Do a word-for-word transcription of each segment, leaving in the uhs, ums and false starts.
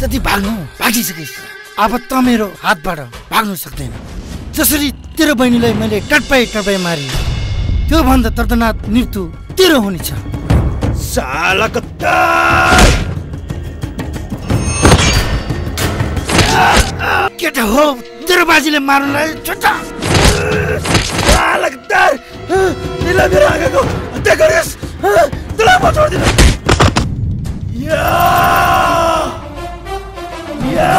जति भाग्नु भागिसकिस्। अब त मेरो हातबाट भाग्नु सक्दैन। जसरी तेरो बहिनीलाई मैले टटपाई टटपाई मारे त्यो भन्दा दर्दनाक मृत्यु तेरो हुनेछ। साला कत्ता केटा हो तेरो बाजीले मार्नलाई छोटा। साला कत्ता तिमीले मेरो आँखाको हत्या गरिस्। तँलाई म छोड्दिन। या या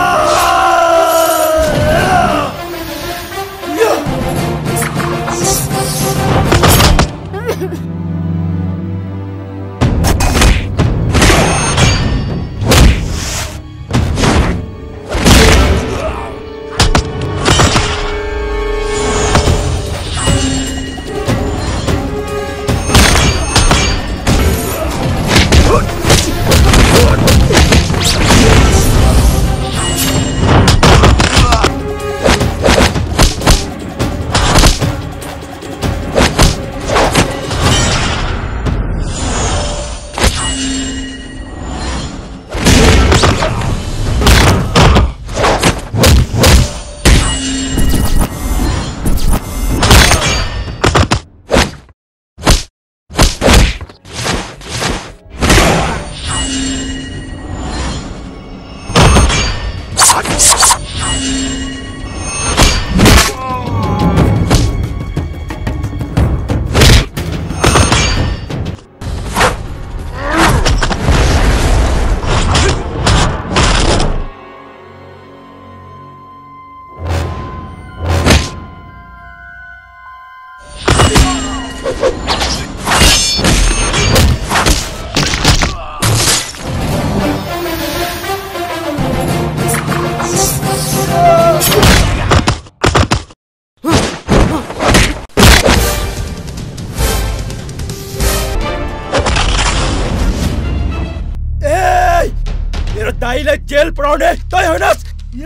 जेल पढाउने तै होइनस्।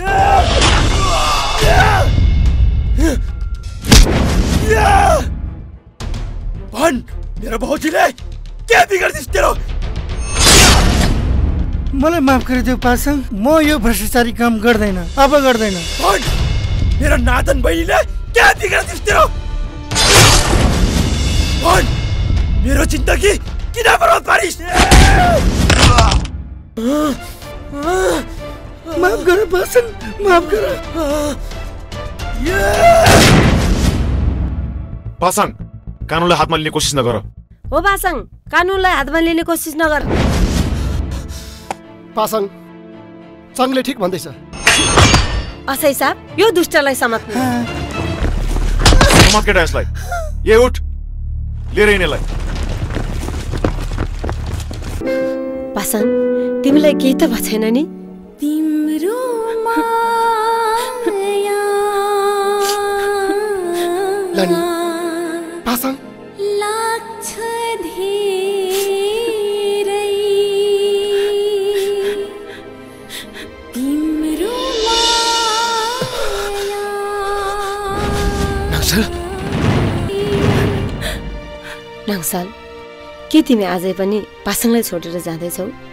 भन मेरो भौजीले के बिगार्दिस् तेरो? मलाई माफ गरिदेऊ पासाङ, म यो भ्रष्टाचारी काम गर्दैन, अब गर्दैन। भन मेरो नादन बहिनीले के बिगार्दिस् तेरो? भन मेरो जिन्दगी किन बर्बाद पारिस्? माफ गर पासाङ, माफ गर। पासाङ कानुनलाई हातमा लिने कोसिस नगर। हो पासाङ कानुनलाई हातमा लिने कोसिस नगर। पासाङ चङले ठिक भन्दैछ। असै साहब यो दुष्टलाई समात्नु। समात केटा यसलाई। ए उठ लिएर हिँड्नेलाई। पासाङ तिमीलाई केही त भएको छैन नि? तिम्रो माया लानी पासाङ लाग्छ धेरै तिम्रो माया। नाग्साल नाग्साल के तिमी आजै पनि पासाङलाई छोडेर जाँदैछौ?